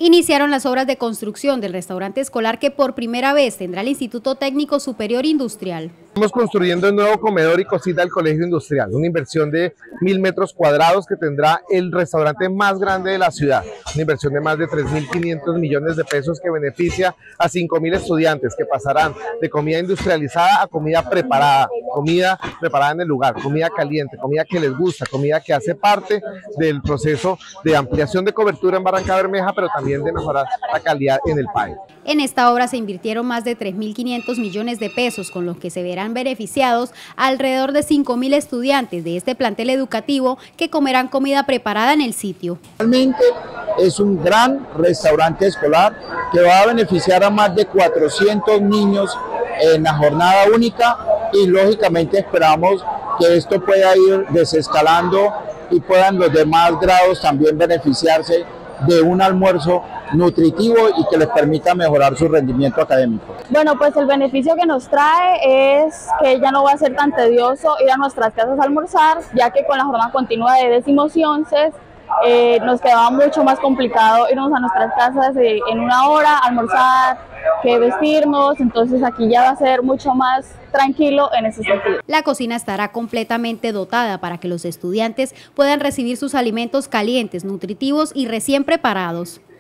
Iniciaron las obras de construcción del restaurante escolar que por primera vez tendrá el Instituto Técnico Superior Industrial. Estamos construyendo un nuevo comedor y cocina del Colegio Industrial, una inversión de 1000 metros cuadrados que tendrá el restaurante más grande de la ciudad, una inversión de más de 3.500 millones de pesos que beneficia a 5.000 estudiantes que pasarán de comida industrializada a comida preparada en el lugar, comida caliente, comida que les gusta, comida que hace parte del proceso de ampliación de cobertura en Barrancabermeja, pero también de mejorar la calidad en el país. En esta obra se invirtieron más de 3.500 millones de pesos, con los que se verán beneficiados alrededor de 5.000 estudiantes de este plantel educativo que comerán comida preparada en el sitio. Realmente es un gran restaurante escolar que va a beneficiar a más de 400 niños en la jornada única y lógicamente esperamos que esto pueda ir desescalando y puedan los demás grados también beneficiarse de un almuerzo nutritivo y que les permita mejorar su rendimiento académico. Bueno, pues el beneficio que nos trae es que ya no va a ser tan tedioso ir a nuestras casas a almorzar, ya que con la jornada continua de décimos y onces nos quedaba mucho más complicado irnos a nuestras casas en una hora, almorzar, que vestirnos, entonces aquí ya va a ser mucho más tranquilo en ese sentido. La cocina estará completamente dotada para que los estudiantes puedan recibir sus alimentos calientes, nutritivos y recién preparados.